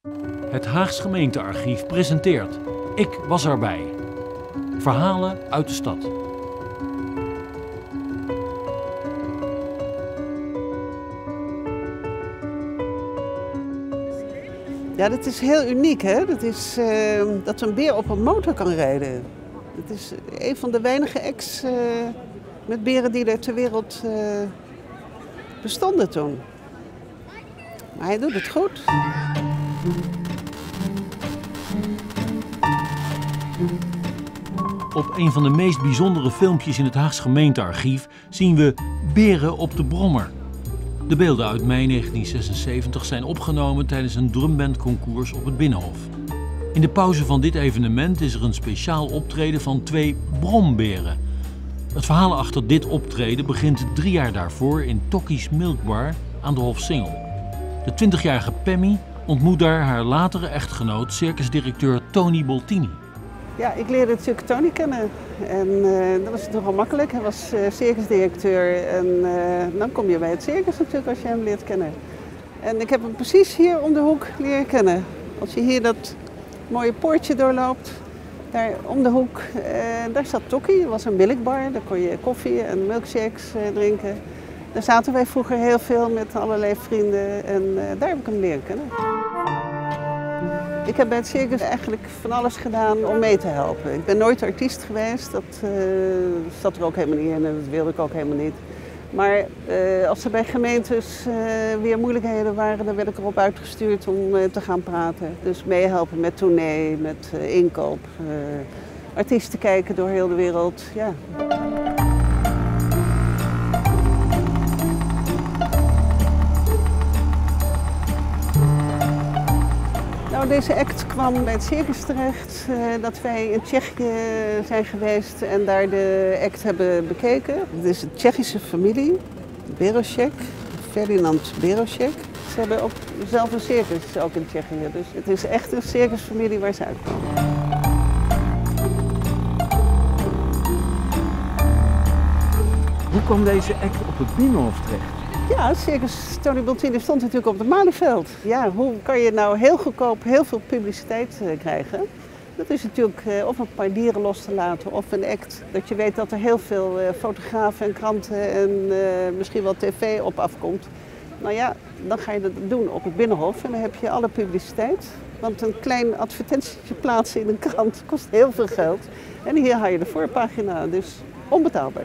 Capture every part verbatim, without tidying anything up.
Het Haags Gemeentearchief presenteert Ik was erbij. Verhalen uit de stad. Ja, dat is heel uniek, hè? Dat is uh, dat een beer op een motor kan rijden. Het is een van de weinige ex uh, met beren die er ter wereld uh, bestonden toen. Maar hij doet het goed. Op een van de meest bijzondere filmpjes in het Haags Gemeentearchief zien we beren op de brommer. De beelden uit mei negentien zesenzeventig zijn opgenomen tijdens een drumbandconcours op het Binnenhof. In de pauze van dit evenement is er een speciaal optreden van twee bromberen. Het verhaal achter dit optreden begint drie jaar daarvoor in Tokkie's Milkbar aan de Hofsingel. De twintigjarige Pemmy ontmoet daar haar latere echtgenoot, circusdirecteur Tony Boltini. Ja, ik leerde natuurlijk Tony kennen en uh, dat was toch wel makkelijk. Hij was uh, circusdirecteur en uh, dan kom je bij het circus natuurlijk als je hem leert kennen. En ik heb hem precies hier om de hoek leren kennen. Als je hier dat mooie poortje doorloopt, daar om de hoek, uh, daar zat Tokkie. Dat was een milkbar, daar kon je koffie en milkshakes uh, drinken. Daar zaten wij vroeger heel veel met allerlei vrienden en uh, daar heb ik hem leren kennen. Ik heb bij het circus eigenlijk van alles gedaan om mee te helpen. Ik ben nooit artiest geweest, dat uh, zat er ook helemaal niet in en dat wilde ik ook helemaal niet. Maar uh, als er bij gemeentes uh, weer moeilijkheden waren, dan werd ik erop uitgestuurd om uh, te gaan praten. Dus meehelpen met tournee, met uh, inkoop, uh, artiesten kijken door heel de wereld. Ja. Nou, deze act kwam bij het circus terecht, uh, dat wij in Tsjechië zijn geweest en daar de act hebben bekeken. Het is een Tsjechische familie, Berošek, Ferdinand Berošek. Ze hebben ook zelf een circus, ook in Tsjechië, dus het is echt een circusfamilie waar ze uitkomen. Hoe kwam deze act op het Binnenhof terecht? Ja, circus Tony Boltini stond natuurlijk op het Malieveld. Ja, hoe kan je nou heel goedkoop heel veel publiciteit uh, krijgen? Dat is natuurlijk uh, of een paar dieren los te laten of een act. Dat je weet dat er heel veel uh, fotografen en kranten en uh, misschien wel tv op afkomt. Nou ja, dan ga je dat doen op het Binnenhof en dan heb je alle publiciteit. Want een klein advertentietje plaatsen in een krant kost heel veel geld. En hier haal je de voorpagina, dus onbetaalbaar.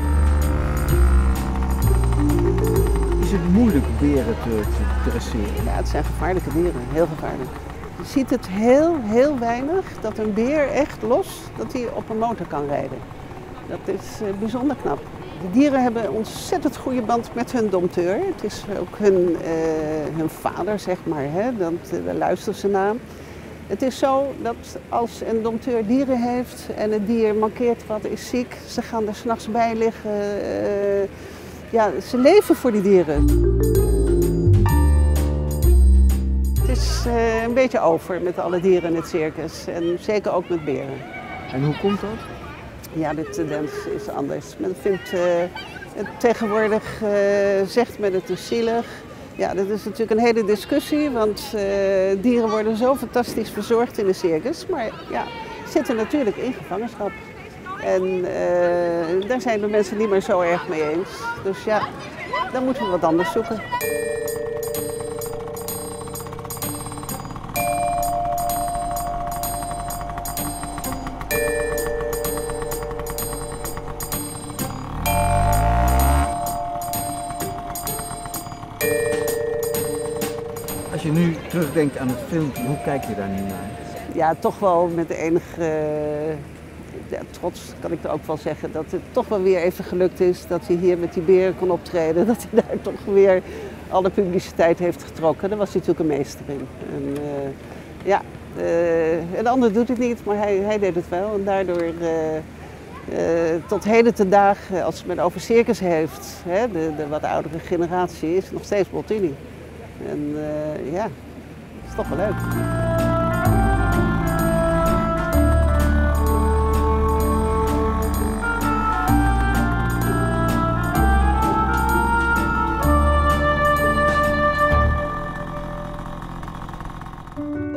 Is het moeilijk beren te, te dresseren? Ja, het zijn gevaarlijke dieren, heel gevaarlijk. Je ziet het heel, heel weinig dat een beer echt los, dat hij op een motor kan rijden. Dat is uh, bijzonder knap. De dieren hebben een ontzettend goede band met hun dompteur. Het is ook hun, uh, hun vader, zeg maar, hè? Dat, uh, daar luisteren ze naar. Het is zo dat als een dompteur dieren heeft en het dier mankeert wat, is ziek, ze gaan er 's nachts bij liggen. Uh, Ja, ze leven voor die dieren. Het is uh, een beetje over met alle dieren in het circus en zeker ook met beren. En hoe komt dat? Ja, de tendens is anders. Men vindt uh, het tegenwoordig, uh, zegt men het is zielig. Ja, dat is natuurlijk een hele discussie, want uh, dieren worden zo fantastisch verzorgd in de circus, maar ja, zitten natuurlijk in gevangenschap. En uh, daar zijn de mensen niet meer zo erg mee eens. Dus ja, dan moeten we wat anders zoeken. Als je nu terugdenkt aan het filmpje, hoe kijk je daar nu naar? Ja, toch wel met de enige... Uh, Ja, trots kan ik er ook wel zeggen dat het toch wel weer even gelukt is dat hij hier met die beren kon optreden. Dat hij daar toch weer alle publiciteit heeft getrokken. Daar was hij natuurlijk een meester in. En, uh, ja, uh, een ander doet het niet, maar hij, hij deed het wel. En daardoor uh, uh, tot heden ten dagen, als men over circus heeft, hè, de, de wat oudere generatie, is het nog steeds Boltini. En uh, ja, dat is toch wel leuk. Doei!